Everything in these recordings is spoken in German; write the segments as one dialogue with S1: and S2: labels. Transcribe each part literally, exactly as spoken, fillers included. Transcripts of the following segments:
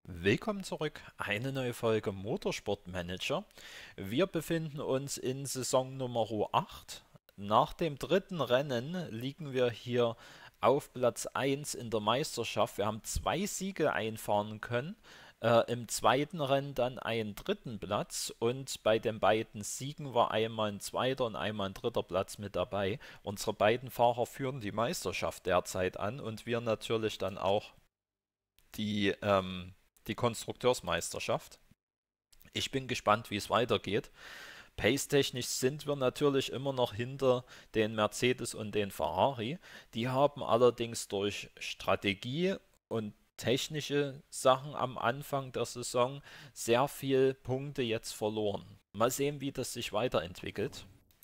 S1: Willkommen zurück, eine neue Folge Motorsport Manager. Wir befinden uns in Saison Nummer acht. Nach dem dritten Rennen liegen wir hier auf Platz eins in der Meisterschaft. Wir haben zwei Siege einfahren können. Äh, Im zweiten Rennen dann einen dritten Platz und bei den beiden Siegen war einmal ein zweiter und einmal ein dritter Platz mit dabei. Unsere beiden Fahrer führen die Meisterschaft derzeit an und wir natürlich dann auch die, ähm, die Konstrukteursmeisterschaft. Ich bin gespannt, wie es weitergeht. Pace-technisch sind wir natürlich immer noch hinter den Mercedes und den Ferrari. Die haben allerdings durch Strategie und technische Sachen am Anfang der Saison sehr viel Punkte jetzt verloren. Mal sehen, wie das sich weiterentwickelt.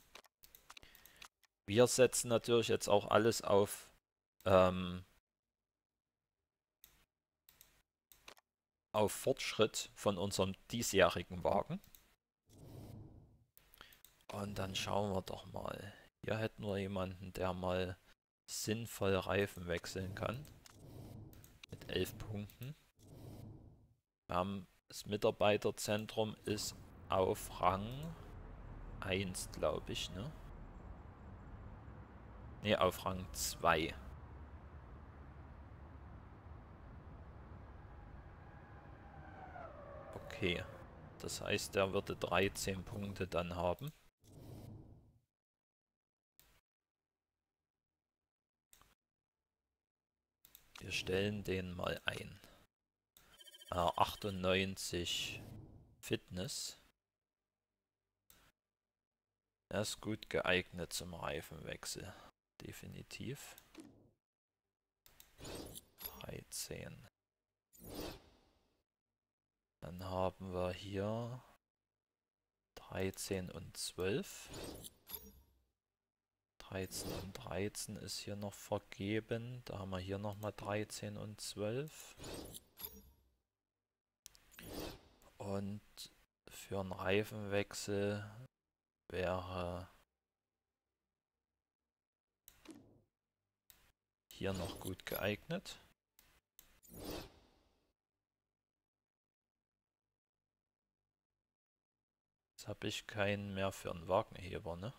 S1: Wir setzen natürlich jetzt auch alles auf ähm, auf Fortschritt von unserem diesjährigen Wagen. Und dann schauen wir doch mal. Hier hätten wir jemanden, der mal sinnvoll Reifen wechseln kann. Mit elf Punkten. Wir haben das Mitarbeiterzentrum ist auf Rang eins, glaube ich, ne? Ne, auf Rang zwei. Okay. Das heißt, der würde dreizehn Punkte dann haben. Wir stellen den mal ein. Äh, achtundneunzig Fitness. Er ist gut geeignet zum Reifenwechsel. Definitiv. dreizehn. Dann haben wir hier dreizehn und zwölf. dreizehn und dreizehn ist hier noch vergeben. Da haben wir hier nochmal dreizehn und zwölf. Und für einen Reifenwechsel wäre hier noch gut geeignet. Jetzt habe ich keinen mehr für einen Wagenheber, ne?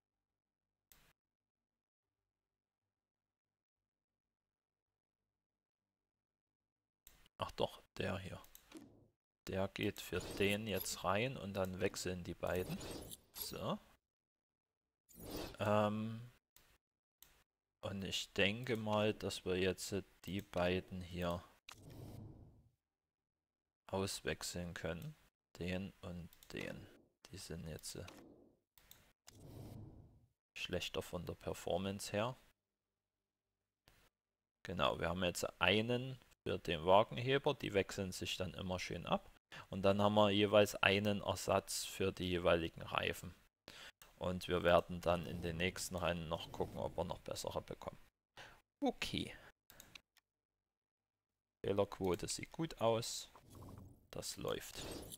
S1: Ach doch, der hier. Der geht für den jetzt rein und dann wechseln die beiden. So. Ähm, und ich denke mal, dass wir jetzt die beiden hier auswechseln können. Den und den. Die sind jetzt schlechter von der Performance her. Genau, wir haben jetzt einen für den Wagenheber. Die wechseln sich dann immer schön ab. Und dann haben wir jeweils einen Ersatz für die jeweiligen Reifen. Und wir werden dann in den nächsten Rennen noch gucken, ob wir noch bessere bekommen. Okay. Fehlerquote sieht gut aus. Das läuft.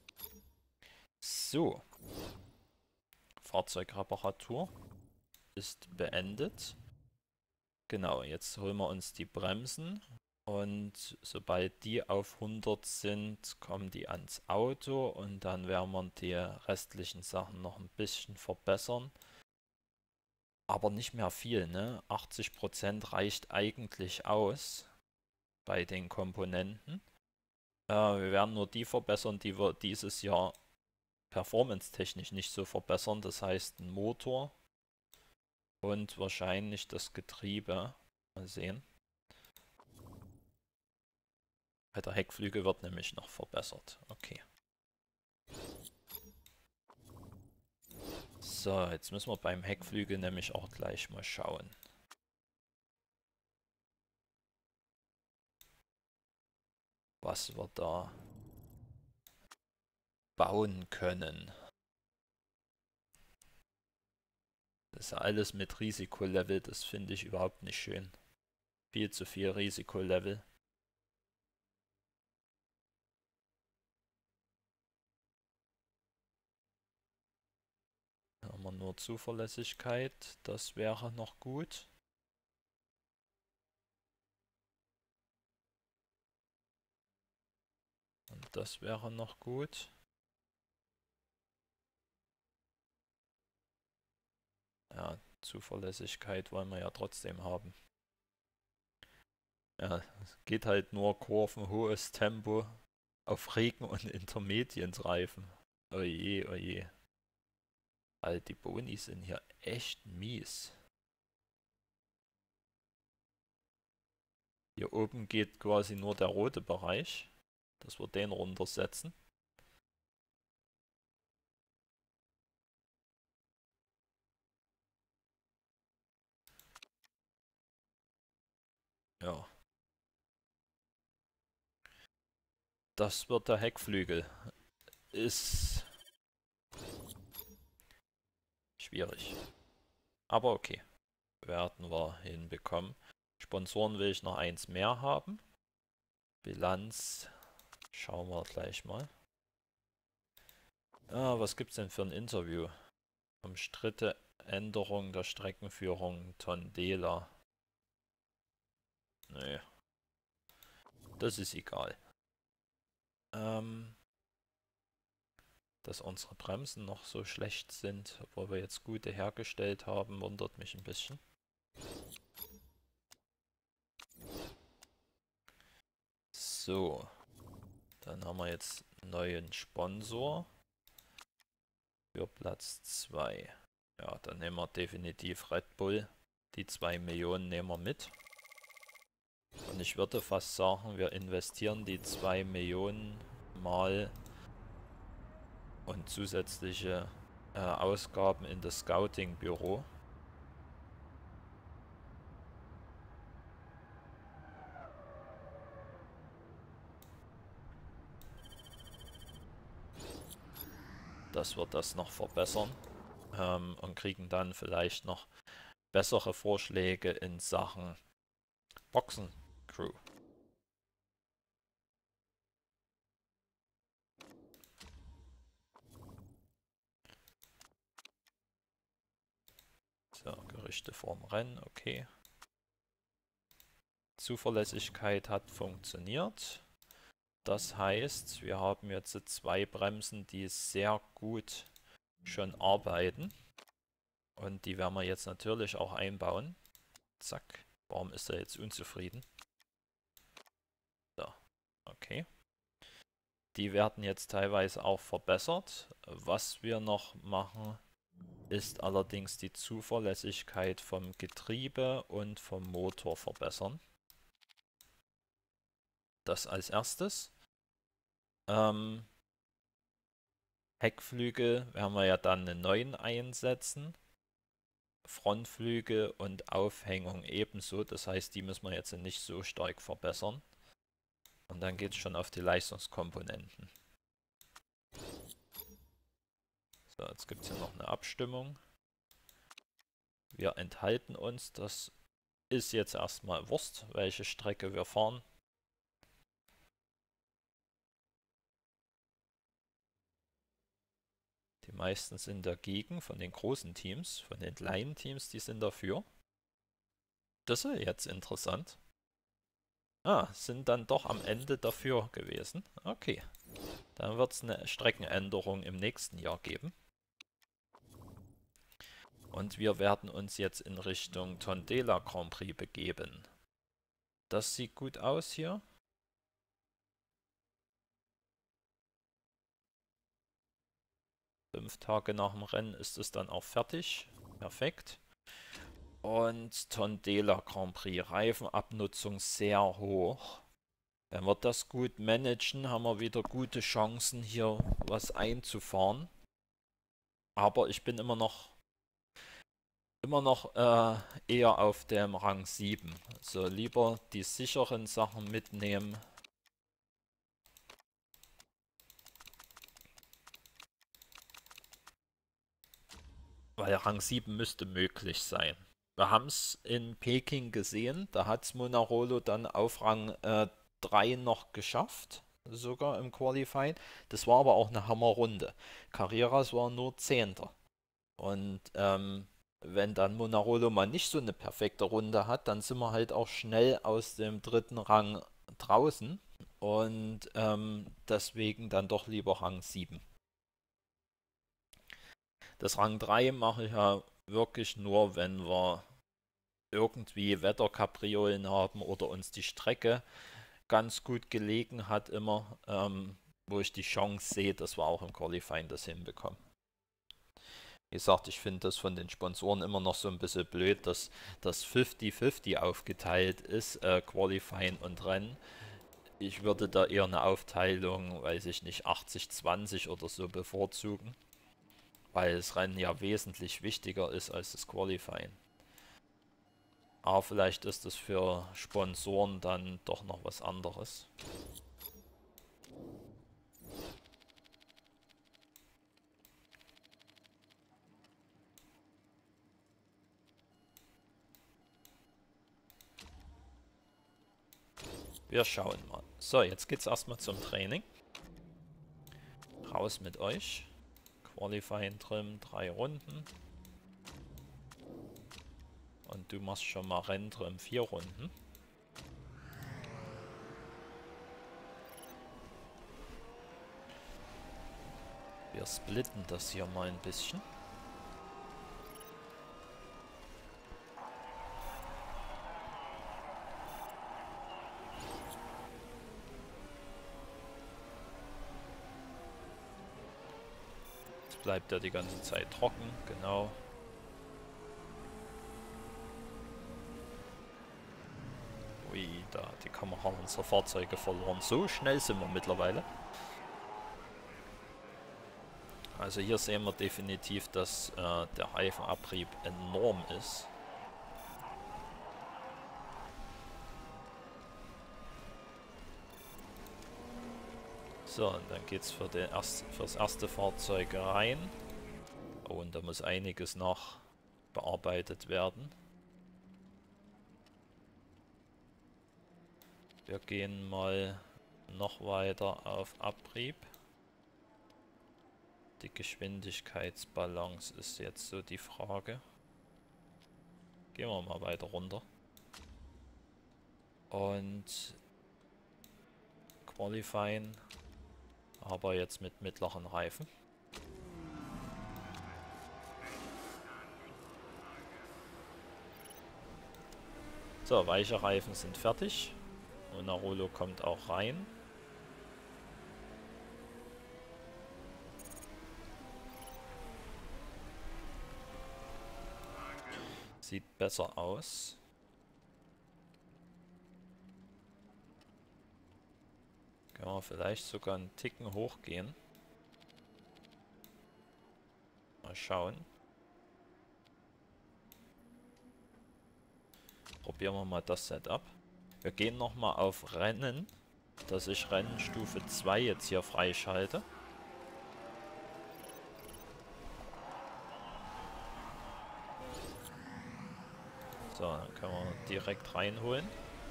S1: So. Fahrzeugreparatur ist beendet. Genau, jetzt holen wir uns die Bremsen. Und sobald die auf hundert sind, kommen die ans Auto. Und dann werden wir die restlichen Sachen noch ein bisschen verbessern. Aber nicht mehr viel, ne? achtzig Prozent reicht eigentlich aus bei den Komponenten. Äh, wir werden nur die verbessern, die wir dieses Jahr performance-technisch nicht so verbessern. Das heißt, ein Motor und wahrscheinlich das Getriebe. Mal sehen. Der Heckflügel wird nämlich noch verbessert. Okay. So, jetzt müssen wir beim Heckflügel nämlich auch gleich mal schauen. Was wir da bauen können. Das ist alles mit Risikolevel, das finde ich überhaupt nicht schön. Viel zu viel Risikolevel. Da haben wir nur Zuverlässigkeit, das wäre noch gut. Das wäre noch gut. Ja, Zuverlässigkeit wollen wir ja trotzdem haben. Ja, es geht halt nur Kurven, hohes Tempo auf Regen- und Intermediate-Reifen. Oje, oje. Alter, die Boni sind hier echt mies. Hier oben geht quasi nur der rote Bereich, dass wir den runtersetzen. Ja, das wird der Heckflügel. Ist schwierig. Aber okay, werden wir hinbekommen. Sponsoren will ich noch eins mehr haben. Bilanz schauen wir gleich mal. Ah, was gibt's denn für ein Interview? Umstritte Änderung der Streckenführung Tondela. Nee, das ist egal. Ähm, dass unsere Bremsen noch so schlecht sind, obwohl wir jetzt gute hergestellt haben, wundert mich ein bisschen. So, dann haben wir jetzt einen neuen Sponsor für Platz zwei. Ja, dann nehmen wir definitiv Red Bull. Die zwei Millionen nehmen wir mit. Und ich würde fast sagen, wir investieren die zwei Millionen mal und zusätzliche äh, Ausgaben in das Scouting-Büro. Dass wir das noch verbessern ähm, und kriegen dann vielleicht noch bessere Vorschläge in Sachen Boxencrew. So, Gerichte vorm Rennen, okay. Zuverlässigkeit hat funktioniert. Das heißt, wir haben jetzt zwei Bremsen, die sehr gut schon arbeiten. Und die werden wir jetzt natürlich auch einbauen. Zack. Warum ist er jetzt unzufrieden? So, okay. Die werden jetzt teilweise auch verbessert. Was wir noch machen, ist allerdings die Zuverlässigkeit vom Getriebe und vom Motor verbessern. Das als erstes. Ähm, Heckflügel werden wir ja dann einen neuen einsetzen. Frontflügel und Aufhängung ebenso. Das heißt, die müssen wir jetzt nicht so stark verbessern. Und dann geht es schon auf die Leistungskomponenten. So, jetzt gibt es hier noch eine Abstimmung. Wir enthalten uns. Das ist jetzt erstmal Wurst, welche Strecke wir fahren. Die meisten sind dagegen von den großen Teams, von den kleinen Teams, die sind dafür. Das ist jetzt interessant. Ah, sind dann doch am Ende dafür gewesen. Okay, dann wird es eine Streckenänderung im nächsten Jahr geben. Und wir werden uns jetzt in Richtung Tondela Grand Prix begeben. Das sieht gut aus hier. Fünf Tage nach dem Rennen ist es dann auch fertig. Perfekt. Und Tondela Grand Prix. Reifenabnutzung sehr hoch. Wenn wir das gut managen, haben wir wieder gute Chancen, hier was einzufahren. Aber ich bin immer noch immer noch äh, eher auf dem Rang sieben. So, lieber die sicheren Sachen mitnehmen. Weil Rang sieben müsste möglich sein. Wir haben es in Peking gesehen, da hat es Monarolo dann auf Rang äh, drei noch geschafft, sogar im Qualifying. Das war aber auch eine Hammerrunde. Carreras war nur Zehnter. Und ähm, wenn dann Monarolo mal nicht so eine perfekte Runde hat, dann sind wir halt auch schnell aus dem dritten Rang draußen. Und ähm, deswegen dann doch lieber Rang sieben. Das Rang drei mache ich ja wirklich nur, wenn wir irgendwie Wetterkapriolen haben oder uns die Strecke ganz gut gelegen hat immer, ähm, wo ich die Chance sehe, dass wir auch im Qualifying das hinbekommen. Wie gesagt, ich finde das von den Sponsoren immer noch so ein bisschen blöd, dass das fünfzig fünfzig aufgeteilt ist, äh, Qualifying und Rennen. Ich würde da eher eine Aufteilung, weiß ich nicht, achtzig zwanzig oder so bevorzugen, weil das Rennen ja wesentlich wichtiger ist als das Qualifying. Aber vielleicht ist das für Sponsoren dann doch noch was anderes. Wir schauen mal. So, jetzt geht's erstmal zum Training. Raus mit euch. Qualifying Trim, drei Runden. Und du machst schon mal Renntrim, vier Runden. Wir splitten das hier mal ein bisschen. Jetzt bleibt er die ganze Zeit trocken, genau. Ui, da hat die Kamera unserer Fahrzeuge verloren. So schnell sind wir mittlerweile. Also hier sehen wir definitiv, dass äh, der Reifenabrieb enorm ist. So, und dann geht es für, für das erste Fahrzeug rein. Oh, und da muss einiges noch bearbeitet werden. Wir gehen mal noch weiter auf Abrieb. Die Geschwindigkeitsbalance ist jetzt so die Frage. Gehen wir mal weiter runter. Und Qualifying, aber jetzt mit mittleren Reifen. So, weiche Reifen sind fertig. Monarolo kommt auch rein. Sieht besser aus. Können wir vielleicht sogar einen Ticken hochgehen. Mal schauen. Probieren wir mal das Setup. Wir gehen nochmal auf Rennen, dass ich Rennstufe zwei jetzt hier freischalte. So, dann können wir direkt reinholen.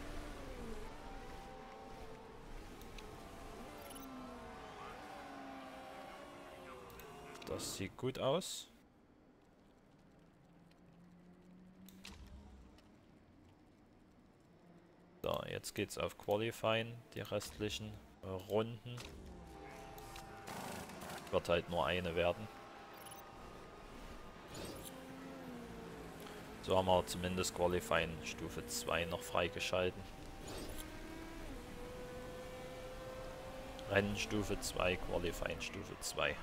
S1: Das sieht gut aus. So, jetzt geht's auf Qualifying, die restlichen äh, Runden. Wird halt nur eine werden. So haben wir zumindest Qualifying Stufe zwei noch freigeschalten. Rennen Stufe zwei, Qualifying Stufe zwei.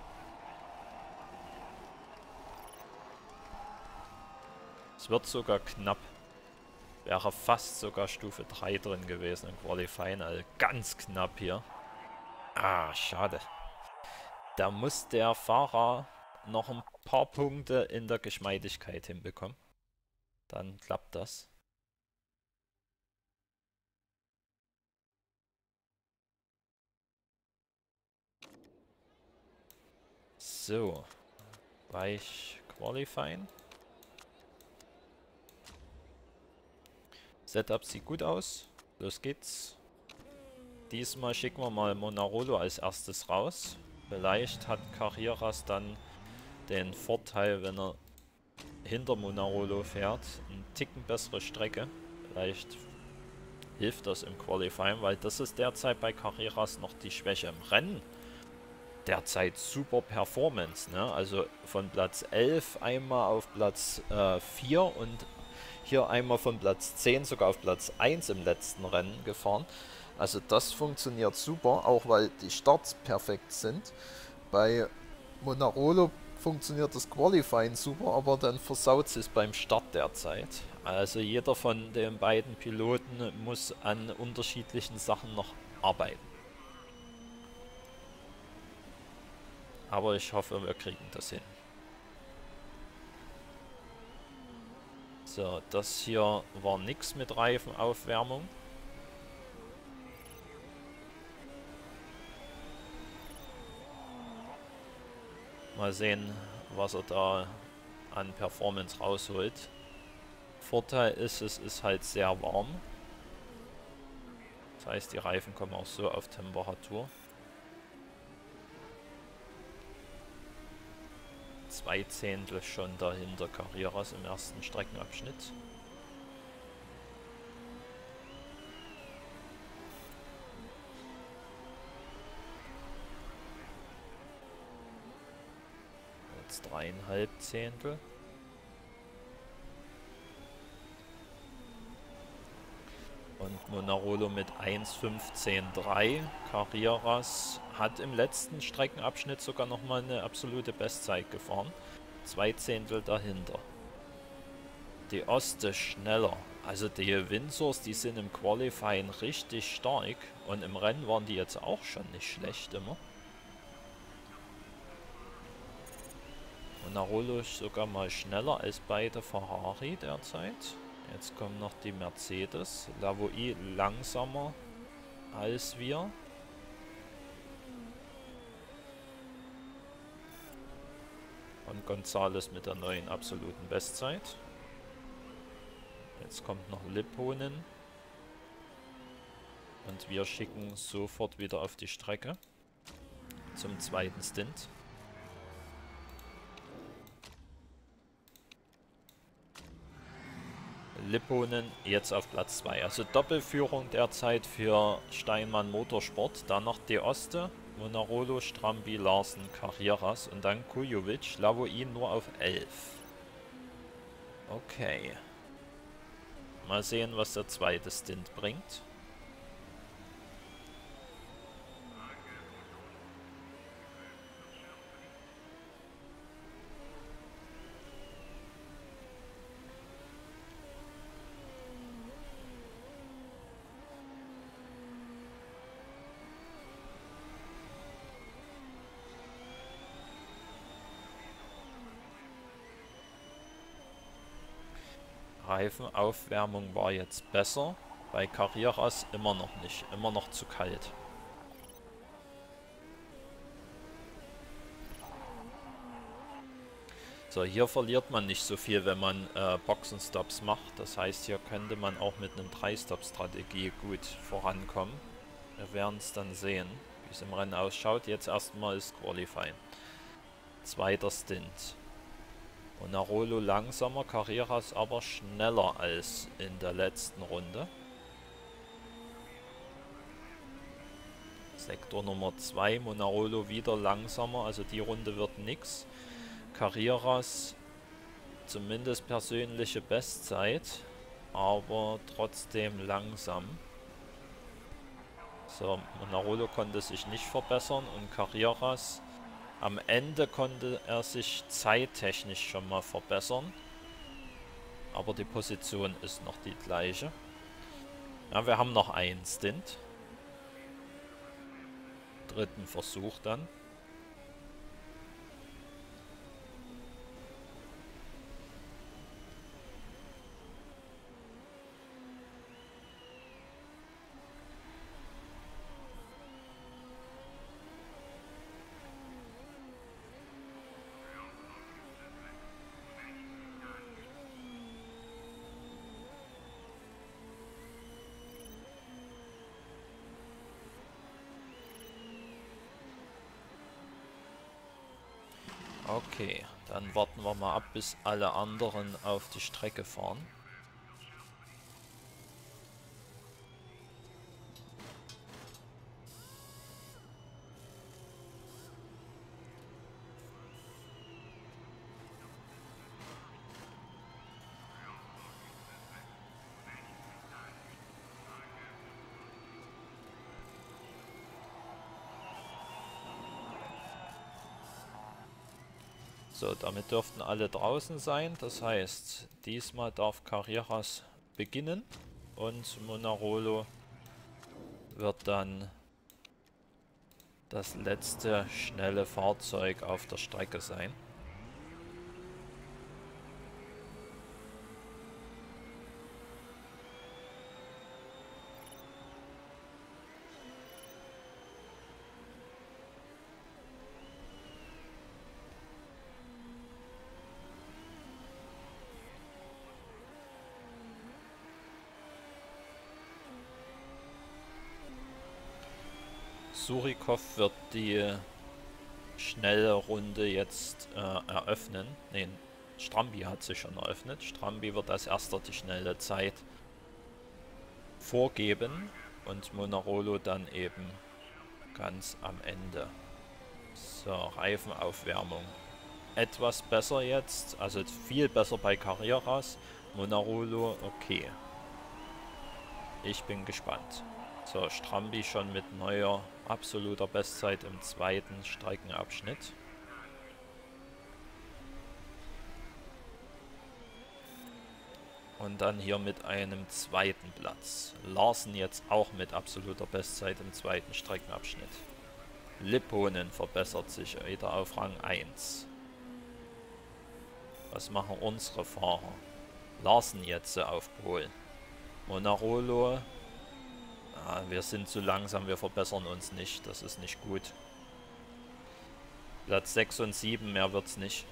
S1: Es wird sogar knapp. Wäre fast sogar Stufe drei drin gewesen im Qualifying, also ganz knapp hier. Ah, schade. Da muss der Fahrer noch ein paar Punkte in der Geschmeidigkeit hinbekommen. Dann klappt das. So. Weich Qualifying. Setup sieht gut aus. Los geht's. Diesmal schicken wir mal Monarolo als erstes raus. Vielleicht hat Carreras dann den Vorteil, wenn er hinter Monarolo fährt. Ein Ticken bessere Strecke. Vielleicht hilft das im Qualifying, weil das ist derzeit bei Carreras noch die Schwäche im Rennen. Derzeit super Performance, ne? Also von Platz elf einmal auf Platz äh, vier und hier einmal von Platz zehn sogar auf Platz eins im letzten Rennen gefahren. Also das funktioniert super, auch weil die Starts perfekt sind. Bei Monarolo funktioniert das Qualifying super, aber dann versaut es beim Start derzeit. Also jeder von den beiden Piloten muss an unterschiedlichen Sachen noch arbeiten. Aber ich hoffe, wir kriegen das hin. So, das hier war nix mit Reifenaufwärmung. Mal sehen, was er da an Performance rausholt. Vorteil ist, es ist halt sehr warm. Das heißt, die Reifen kommen auch so auf Temperatur. Zwei Zehntel schon dahinter Carreras im ersten Streckenabschnitt. Jetzt dreieinhalb Zehntel. Und Monarolo mit eins fünfzehn drei. Carreras hat im letzten Streckenabschnitt sogar nochmal eine absolute Bestzeit gefahren. Zwei Zehntel dahinter. Die Oste schneller. Also die Windsors, die sind im Qualifying richtig stark. Und im Rennen waren die jetzt auch schon nicht schlecht immer. Monarolo ist sogar mal schneller als beide Ferrari derzeit. Jetzt kommen noch die Mercedes. Lavoie langsamer als wir. Und Gonzales mit der neuen absoluten Bestzeit. Jetzt kommt noch Lipponen. Und wir schicken sofort wieder auf die Strecke. Zum zweiten Stint. Lipponen jetzt auf Platz zwei. Also Doppelführung derzeit für Steinmann Motorsport. Dann noch De Oste, Monarolo, Strambi, Larsen, Carreras und dann Kujovic, Lavoie nur auf elf. Okay. Mal sehen, was der zweite Stint bringt. Reifenaufwärmung war jetzt besser. Bei Carreras immer noch nicht. Immer noch zu kalt. So, hier verliert man nicht so viel, wenn man äh, Boxenstops macht. Das heißt, hier könnte man auch mit einem drei Stop Strategie gut vorankommen. Wir werden es dann sehen, wie es im Rennen ausschaut. Jetzt erstmal ist Qualifying. Zweiter Stint. Monarolo langsamer, Carreras aber schneller als in der letzten Runde. Sektor Nummer zwei, Monarolo wieder langsamer, also die Runde wird nix. Carreras zumindest persönliche Bestzeit, aber trotzdem langsam. So, Monarolo konnte sich nicht verbessern und Carreras am Ende konnte er sich zeittechnisch schon mal verbessern. Aber die Position ist noch die gleiche. Ja, wir haben noch einen Stint. Dritten Versuch dann. Okay, dann warten wir mal ab, bis alle anderen auf die Strecke fahren. So, damit dürften alle draußen sein. Das heißt, diesmal darf Carreras beginnen und Monarolo wird dann das letzte schnelle Fahrzeug auf der Strecke sein. Surikov wird die schnelle Runde jetzt äh, eröffnen. Ne, Strambi hat sich schon eröffnet. Strambi wird als erster die schnelle Zeit vorgeben und Monarolo dann eben ganz am Ende. So, Reifenaufwärmung. Etwas besser jetzt, also viel besser bei Carreras. Monarolo, okay. Ich bin gespannt. So, Strambi schon mit neuer absoluter Bestzeit im zweiten Streckenabschnitt. Und dann hier mit einem zweiten Platz. Larsen jetzt auch mit absoluter Bestzeit im zweiten Streckenabschnitt. Lipponen verbessert sich wieder auf Rang eins. Was machen unsere Fahrer? Larsen jetzt auf Pol. Monarolo. Ah, wir sind zu langsam, wir verbessern uns nicht. Das ist nicht gut. Platz sechs und sieben, mehr wird's nicht.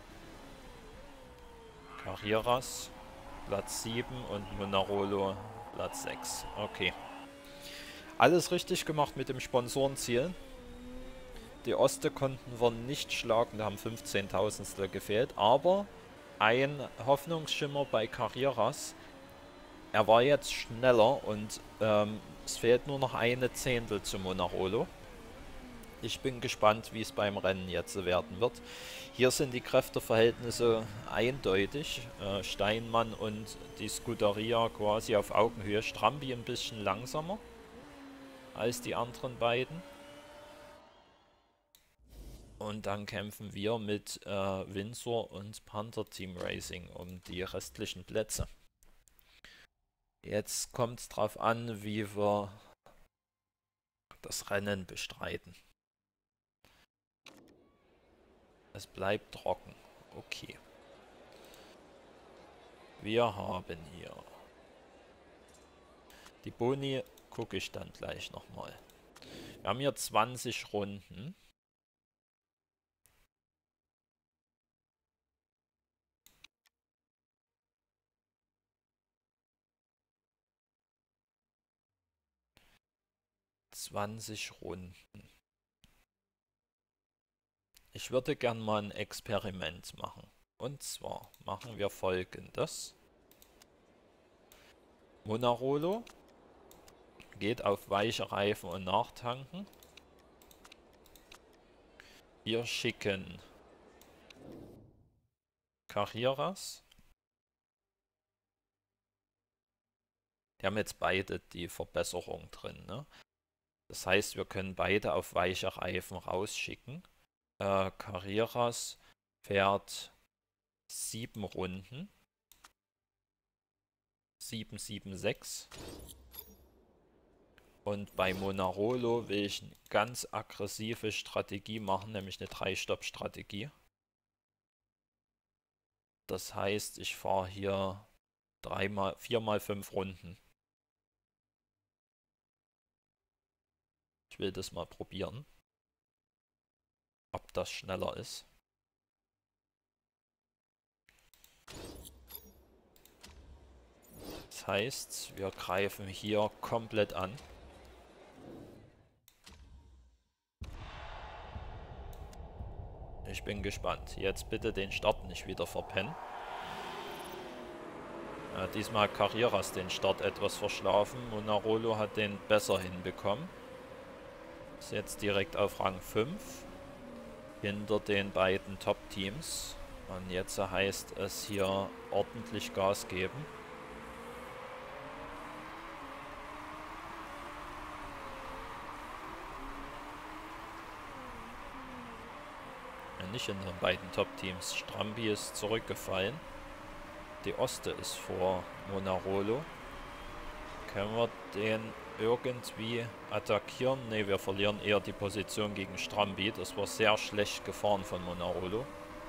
S1: Carreras, Platz sieben und Monarolo, Platz sechs. Okay. Alles richtig gemacht mit dem Sponsorenziel. Die Oste konnten wir nicht schlagen, da haben fünfzehntausendstel gefehlt. Aber ein Hoffnungsschimmer bei Carreras. Er war jetzt schneller und ähm, es fehlt nur noch eine Zehntel zu Monarolo. Ich bin gespannt, wie es beim Rennen jetzt werden wird. Hier sind die Kräfteverhältnisse eindeutig. Äh, Steinmann und die Scuderia quasi auf Augenhöhe. Strambi ein bisschen langsamer als die anderen beiden. Und dann kämpfen wir mit äh, Windsor und Panther Team Racing um die restlichen Plätze. Jetzt kommt es darauf an, wie wir das Rennen bestreiten. Es bleibt trocken. Okay. Wir haben hier die Boni, gucke ich dann gleich nochmal. Wir haben hier zwanzig Runden. zwanzig Runden. Ich würde gern mal ein Experiment machen. Und zwar machen wir Folgendes. Monarolo geht auf weiche Reifen und nachtanken. Wir schicken Carreras. Die haben jetzt beide die Verbesserung drin, ne? Das heißt, wir können beide auf weiche Reifen rausschicken. Äh, Carreras fährt sieben Runden. sieben, sieben, sechs. Und bei Monarolo will ich eine ganz aggressive Strategie machen, nämlich eine drei Stopp Strategie. Das heißt, ich fahre hier dreimal, viermal fünf Runden. Ich will das mal probieren, ob das schneller ist. Das heißt, wir greifen hier komplett an. Ich bin gespannt. Jetzt bitte den Start nicht wieder verpennen. Äh, diesmal hat Carreras den Start etwas verschlafen. Monarolo hat den besser hinbekommen. Ist jetzt direkt auf Rang fünf. Hinter den beiden Top-Teams. Und jetzt heißt es hier ordentlich Gas geben. nicht in den beiden Top-Teams. Strambi ist zurückgefallen. Die Oste ist vor Monarolo. Können wir den irgendwie attackieren? Ne, wir verlieren eher die Position gegen Strambi. Das war sehr schlecht gefahren von Monarolo.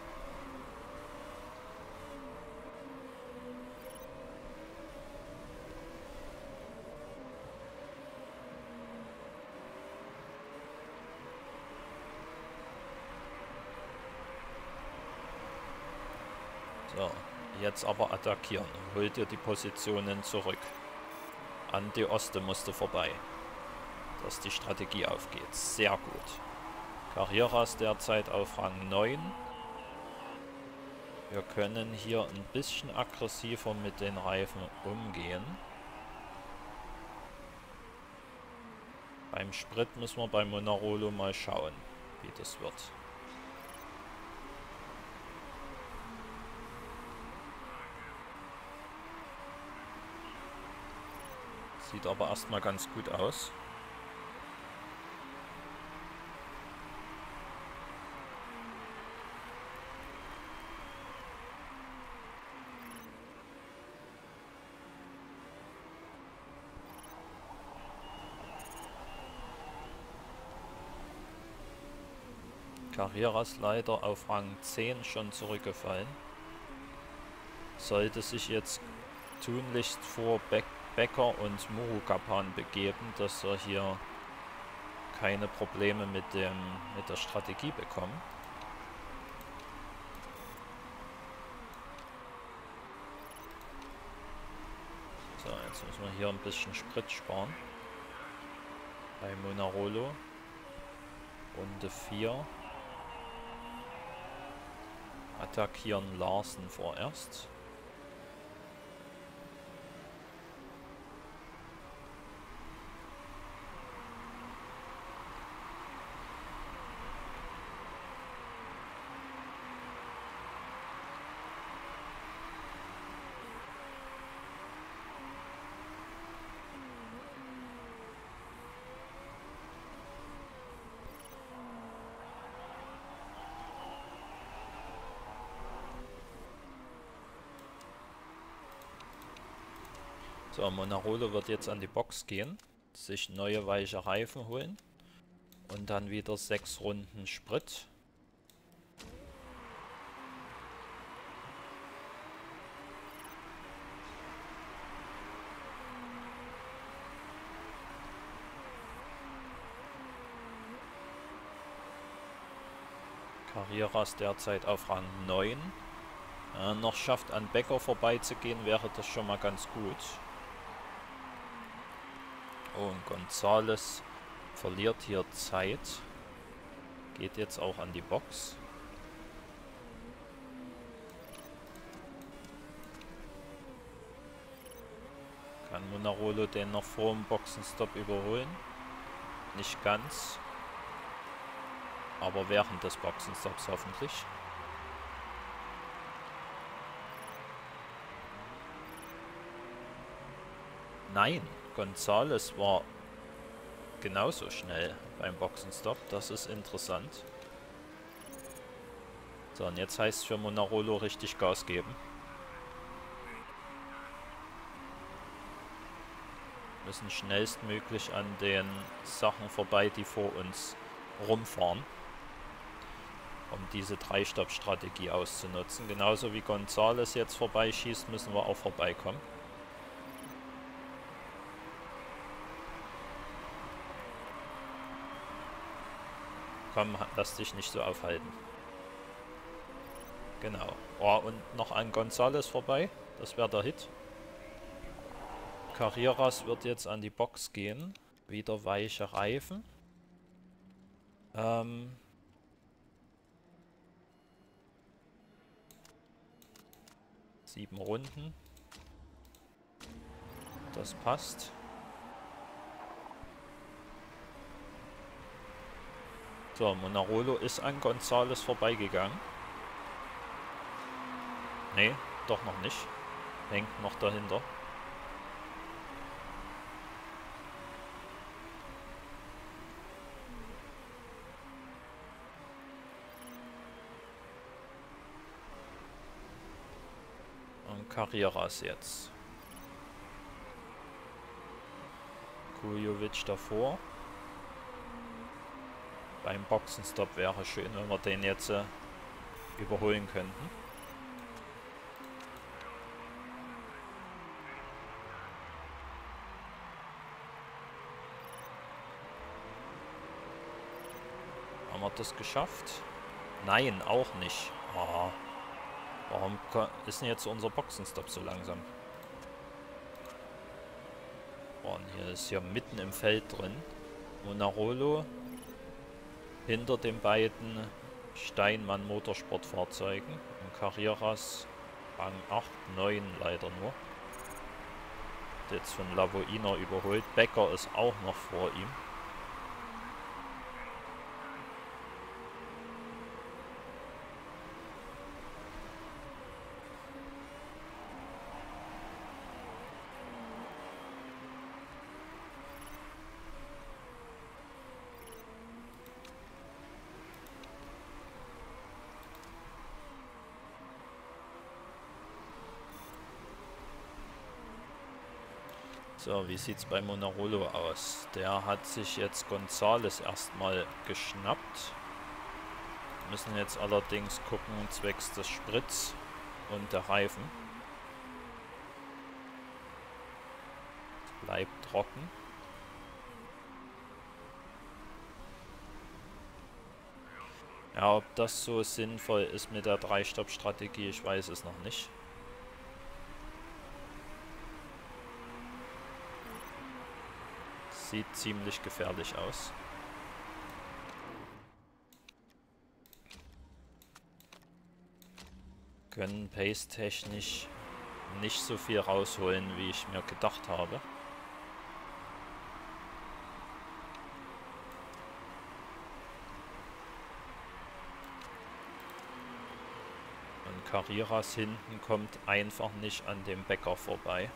S1: So, jetzt aber attackieren. Hol dir die Positionen zurück. An die Oste musste vorbei. Dass die Strategie aufgeht. Sehr gut. Carreras derzeit auf Rang neun. Wir können hier ein bisschen aggressiver mit den Reifen umgehen. Beim Sprit müssen wir bei Monarolo mal schauen, wie das wird. Sieht aber erstmal ganz gut aus. Carreras leider auf Rang zehn schon zurückgefallen. Sollte sich jetzt tunlichst vor Beck Becker und Murukapan begeben, dass er hier keine Probleme mit, dem, mit der Strategie bekommen. So, jetzt müssen wir hier ein bisschen Sprit sparen. Bei Monarolo. Runde vier. Attackieren Larsen vorerst. So, Monarolo wird jetzt an die Box gehen, sich neue weiche Reifen holen und dann wieder sechs Runden Sprit. Carreras derzeit auf Rang neun. Äh, noch schafft, an Becker vorbeizugehen, wäre das schon mal ganz gut. Oh, und Gonzales verliert hier Zeit. Geht jetzt auch an die Box. Kann Monarolo den noch vor dem Boxenstopp überholen? Nicht ganz. Aber während des Boxenstopps hoffentlich. Nein, Gonzales war genauso schnell beim Boxenstopp. Das ist interessant. So, und jetzt heißt es für Monarolo richtig Gas geben. Müssen schnellstmöglich an den Sachen vorbei, die vor uns rumfahren. Um diese Drei-Stopp-Strategie auszunutzen. Genauso wie Gonzales jetzt vorbeischießt, müssen wir auch vorbeikommen. Komm, lass dich nicht so aufhalten. Genau. Oh, und noch an Gonzales vorbei. Das wäre der Hit. Carreras wird jetzt an die Box gehen. Wieder weiche Reifen. Ähm... Sieben Runden. Das passt. So, Monarolo ist an Gonzales vorbeigegangen. Nee, doch noch nicht. Hängt noch dahinter. Carreras jetzt. Kujovic davor. Beim Boxenstopp wäre schön, wenn wir den jetzt äh, überholen könnten. Haben wir das geschafft? Nein, auch nicht. Oh. Warum ist denn jetzt unser Boxenstopp so langsam? Oh, und hier ist ja mitten im Feld drin. Monarolo hinter den beiden Steinmann Motorsportfahrzeugen. Und Carreras Rang acht, neun leider nur. Jetzt von Lavoina überholt. Becker ist auch noch vor ihm. So, wie sieht es bei Monarolo aus? Der hat sich jetzt Gonzales erstmal geschnappt. Müssen jetzt allerdings gucken, zwecks des Spritz und der Reifen. Bleibt trocken. Ja, ob das so sinnvoll ist mit der Drei-Stopp-Strategie, ich weiß es noch nicht. Sieht ziemlich gefährlich aus. Können pace-technisch nicht so viel rausholen, wie ich mir gedacht habe. Und Carreras hinten kommt einfach nicht an dem Becker vorbei.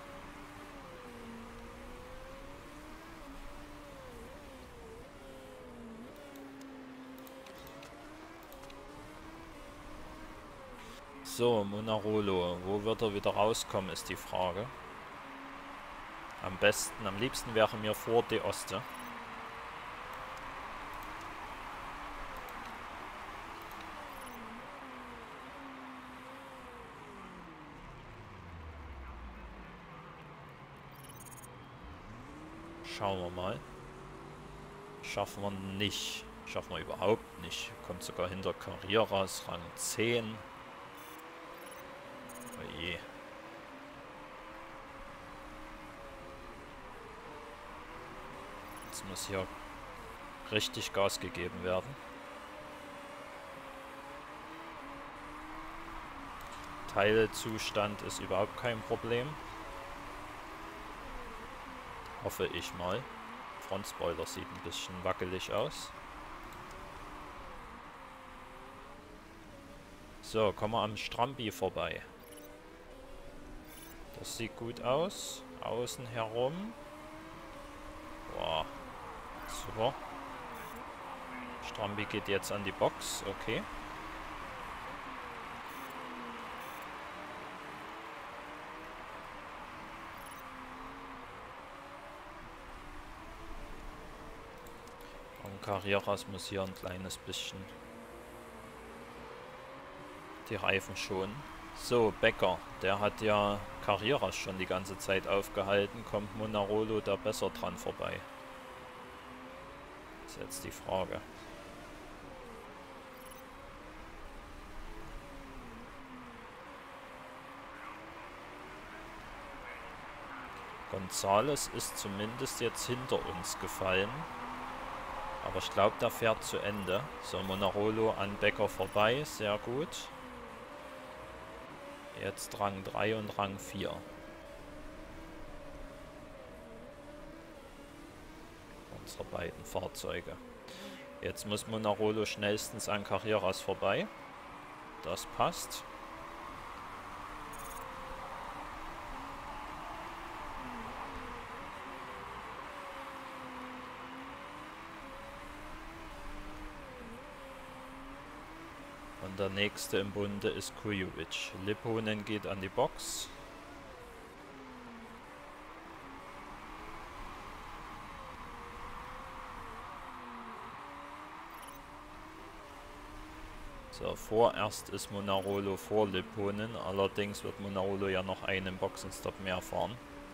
S1: So, Monarolo. Wo wird er wieder rauskommen, ist die Frage. Am besten, am liebsten wäre mir vor De Oste. Schauen wir mal. Schaffen wir nicht. Schaffen wir überhaupt nicht. Kommt sogar hinter Carreras, Rang zehn. Oh je. Jetzt muss hier richtig Gas gegeben werden. Teilzustand ist überhaupt kein Problem. Hoffe ich mal. Frontspoiler sieht ein bisschen wackelig aus. So, kommen wir am Strambi vorbei. Das sieht gut aus. Außen herum. Boah. Super. Strambi geht jetzt an die Box. Okay. Und Carreras muss hier ein kleines bisschen die Reifen schonen. So, Becker, der hat ja Carreras schon die ganze Zeit aufgehalten. Kommt Monarolo da besser dran vorbei? Das ist jetzt die Frage. Gonzales ist zumindest jetzt hinter uns gefallen. Aber ich glaube, der fährt zu Ende. So, Monarolo an Becker vorbei. Sehr gut. Jetzt Rang drei und Rang vier. Unsere beiden Fahrzeuge. Jetzt muss Monarolo schnellstens an Carreras vorbei. Das passt. Und der nächste im Bunde ist Kujovic. Lipponen geht an die Box. So, vorerst ist Monarolo vor Lipponen, allerdings wird Monarolo ja noch einen Boxenstopp mehr fahren.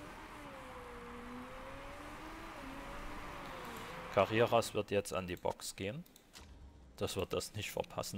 S1: Carreras wird jetzt an die Box gehen. Das wird das nicht verpassen.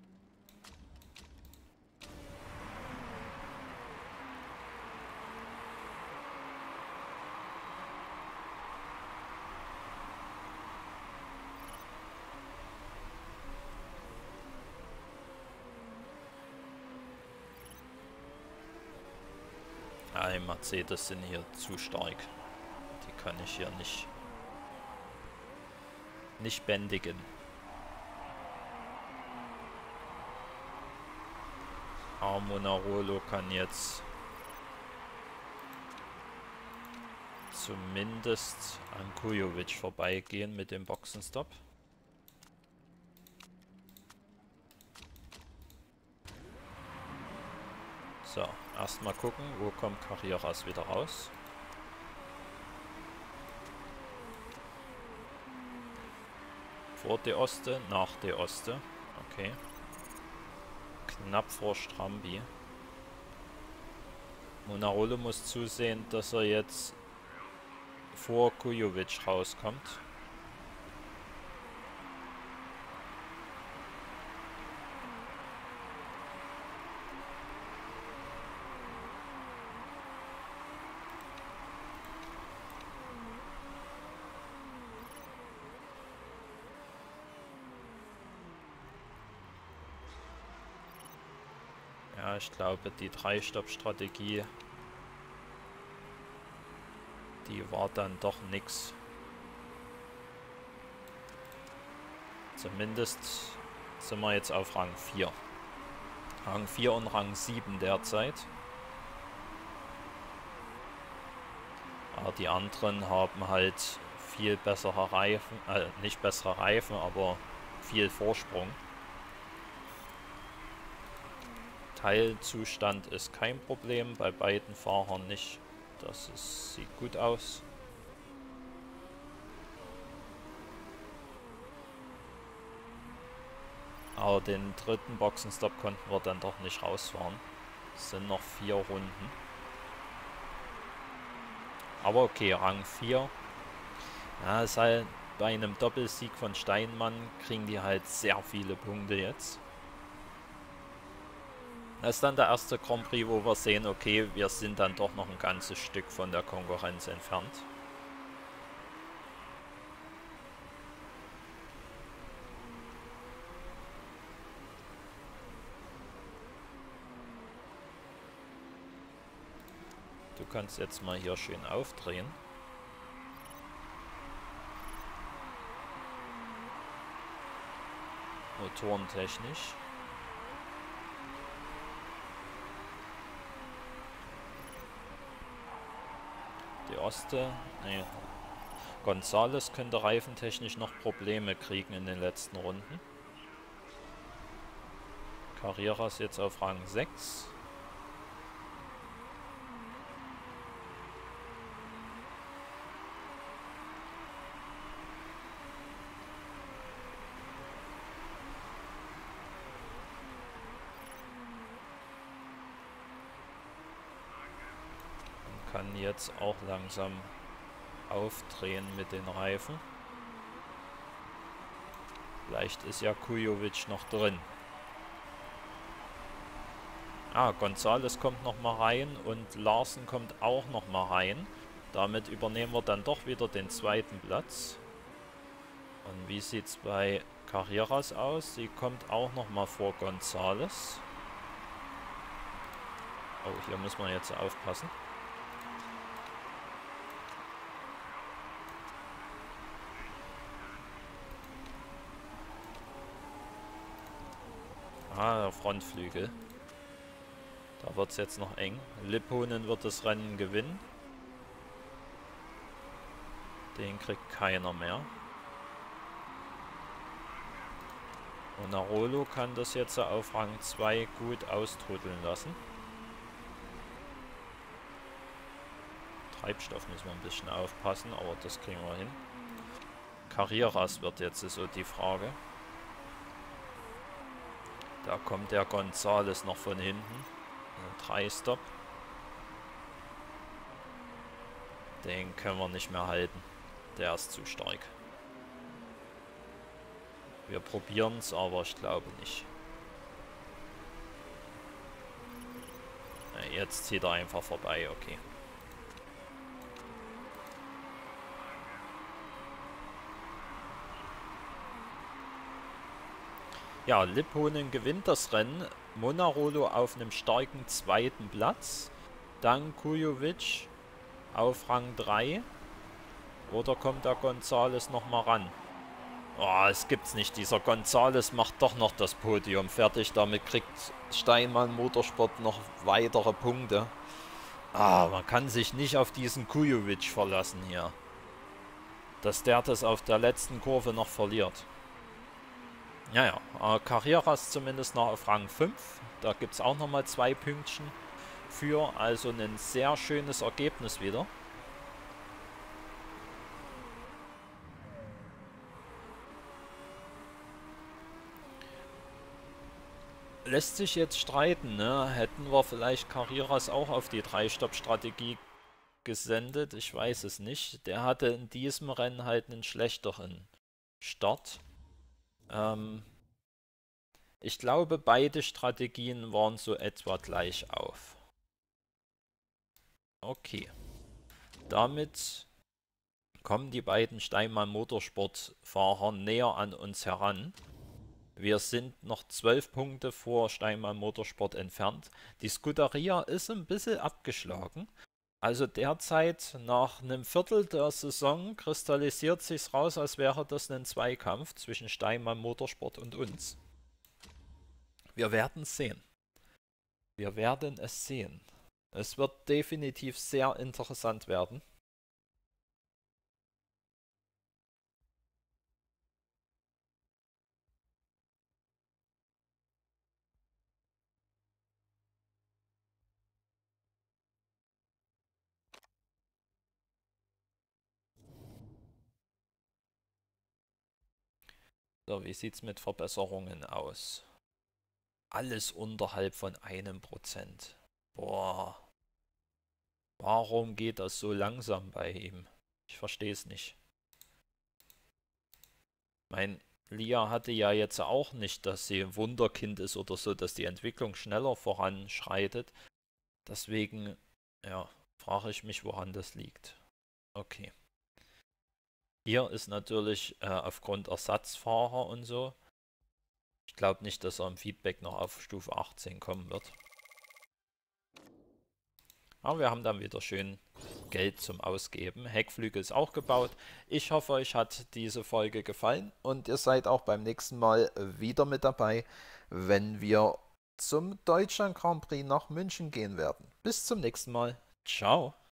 S1: Die Mercedes sind hier zu stark. Die kann ich hier nicht, nicht bändigen. Aber Monarolo kann jetzt zumindest an Kujovic vorbeigehen mit dem Boxenstopp. So, erstmal gucken, wo kommt Carreras wieder raus. Vor De Oste, nach De Oste. Okay. Knapp vor Strambi. Monarolo muss zusehen, dass er jetzt vor Kujovic rauskommt. Ja, ich glaube, die Drei-Stopp-Strategie, die war dann doch nix. Zumindest sind wir jetzt auf Rang vier. Rang vier und Rang sieben derzeit. Aber die anderen haben halt viel bessere Reifen, äh, nicht bessere Reifen, aber viel Vorsprung. Teilzustand ist kein Problem, bei beiden Fahrern nicht. Das ist, sieht gut aus. Aber den dritten Boxenstopp konnten wir dann doch nicht rausfahren. Es sind noch vier Runden. Aber okay, Rang vier. Ja, ist halt bei einem Doppelsieg von Steinmann kriegen die halt sehr viele Punkte jetzt. Das ist dann der erste Grand Prix, wo wir sehen, okay, wir sind dann doch noch ein ganzes Stück von der Konkurrenz entfernt. Du kannst jetzt mal hier schön aufdrehen. Motorentechnisch. Die Oste, nee. Gonzales könnte reifentechnisch noch Probleme kriegen in den letzten Runden. Carreras jetzt auf Rang sechs. Kann jetzt auch langsam aufdrehen mit den Reifen. Vielleicht ist ja Kujovic noch drin. Ah, Gonzales kommt noch mal rein und Larsen kommt auch noch mal rein. Damit übernehmen wir dann doch wieder den zweiten Platz. Und wie sieht es bei Carreras aus? Sie kommt auch noch mal vor Gonzales. Oh, hier muss man jetzt aufpassen. Ah, der Frontflügel. Da wird es jetzt noch eng. Lipponen wird das Rennen gewinnen. Den kriegt keiner mehr. Und Monarolo kann das jetzt auf Rang zwei gut austrudeln lassen. Treibstoff müssen wir ein bisschen aufpassen, aber das kriegen wir hin. Carreras wird jetzt so die Frage. Da kommt der Gonzales noch von hinten. Drei Stop. Den können wir nicht mehr halten. Der ist zu stark. Wir probieren es, aber ich glaube nicht. Jetzt zieht er einfach vorbei, okay. Ja, Lipponen gewinnt das Rennen. Monarolo auf einem starken zweiten Platz. Dann Kujovic auf Rang drei. Oder kommt der Gonzales nochmal ran? Oh, es gibt's nicht. Dieser Gonzales macht doch noch das Podium fertig. Damit kriegt Steinmann Motorsport noch weitere Punkte. Ah, man kann sich nicht auf diesen Kujovic verlassen hier. Dass der das auf der letzten Kurve noch verliert. Naja, äh, Carreras zumindest noch auf Rang fünf. Da gibt es auch nochmal zwei Pünktchen für. Also ein sehr schönes Ergebnis wieder. Lässt sich jetzt streiten, ne? Hätten wir vielleicht Carreras auch auf die Drei-Stopp-Strategie gesendet? Ich weiß es nicht. Der hatte in diesem Rennen halt einen schlechteren Start. Ähm, ich glaube, beide Strategien waren so etwa gleich auf. Okay. Damit kommen die beiden Steinmann Motorsport-Fahrer näher an uns heran. Wir sind noch zwölf Punkte vor Steinmann Motorsport entfernt. Die Scuderia ist ein bisschen abgeschlagen. Also derzeit nach einem Viertel der Saison kristallisiert sich's raus, als wäre das ein Zweikampf zwischen Steinmann Motorsport und uns. Wir werden es sehen. Wir werden es sehen. Es wird definitiv sehr interessant werden. So, wie sieht es mit Verbesserungen aus? Alles unterhalb von einem Prozent. Boah. Warum geht das so langsam bei ihm? Ich verstehe es nicht. Mein Lia hatte ja jetzt auch nicht, dass sie ein Wunderkind ist oder so, dass die Entwicklung schneller voranschreitet. Deswegen, ja, frage ich mich, woran das liegt. Okay. Hier ist natürlich äh, aufgrund Ersatzfahrer und so. Ich glaube nicht, dass er im Feedback noch auf Stufe achtzehn kommen wird. Aber wir haben dann wieder schön Geld zum Ausgeben. Heckflügel ist auch gebaut. Ich hoffe, euch hat diese Folge gefallen und ihr seid auch beim nächsten Mal wieder mit dabei, wenn wir zum Deutschland Grand Prix nach München gehen werden. Bis zum nächsten Mal. Ciao.